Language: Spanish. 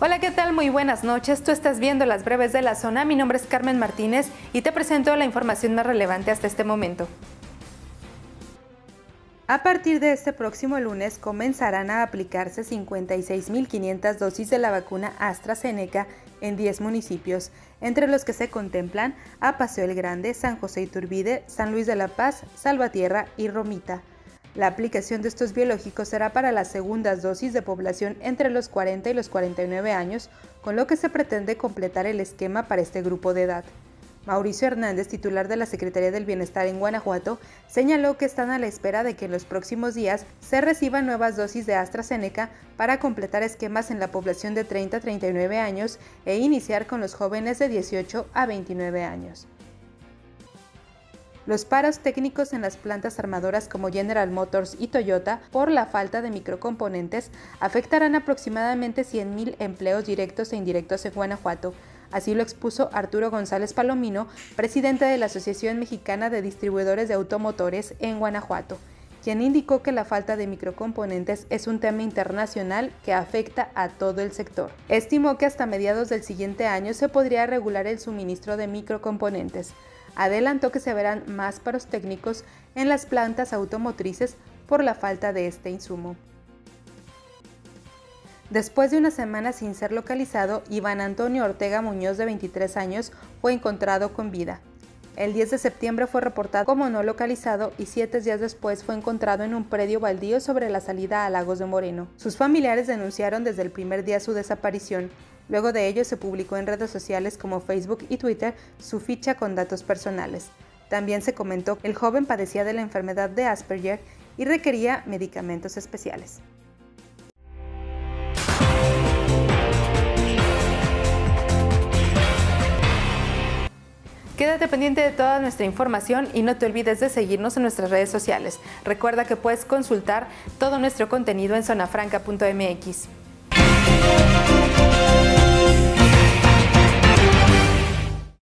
Hola, ¿qué tal? Muy buenas noches. Tú estás viendo Las Breves de la Zona. Mi nombre es Carmen Martínez y te presento la información más relevante hasta este momento. A partir de este próximo lunes comenzarán a aplicarse 56.500 dosis de la vacuna AstraZeneca en 10 municipios, entre los que se contemplan a Paseo el Grande, San José Iturbide, San Luis de la Paz, Salvatierra y Romita. La aplicación de estos biológicos será para las segundas dosis de población entre los 40 y los 49 años, con lo que se pretende completar el esquema para este grupo de edad. Mauricio Hernández, titular de la Secretaría del Bienestar en Guanajuato, señaló que están a la espera de que en los próximos días se reciban nuevas dosis de AstraZeneca para completar esquemas en la población de 30 a 39 años e iniciar con los jóvenes de 18 a 29 años. Los paros técnicos en las plantas armadoras como General Motors y Toyota por la falta de microcomponentes afectarán aproximadamente 100,000 empleos directos e indirectos en Guanajuato. Así lo expuso Arturo González Palomino, presidente de la Asociación Mexicana de Distribuidores de Automotores en Guanajuato, quien indicó que la falta de microcomponentes es un tema internacional que afecta a todo el sector. Estimó que hasta mediados del siguiente año se podría regular el suministro de microcomponentes. Adelantó que se verán más paros técnicos en las plantas automotrices por la falta de este insumo. Después de una semana sin ser localizado, Iván Antonio Ortega Muñoz, de 23 años, fue encontrado con vida. El 10 de septiembre fue reportado como no localizado y 7 días después fue encontrado en un predio baldío sobre la salida a Lagos de Moreno. Sus familiares denunciaron desde el primer día su desaparición. Luego de ello se publicó en redes sociales como Facebook y Twitter su ficha con datos personales. También se comentó que el joven padecía de la enfermedad de Asperger y requería medicamentos especiales. Quédate pendiente de toda nuestra información y no te olvides de seguirnos en nuestras redes sociales. Recuerda que puedes consultar todo nuestro contenido en zonafranca.mx.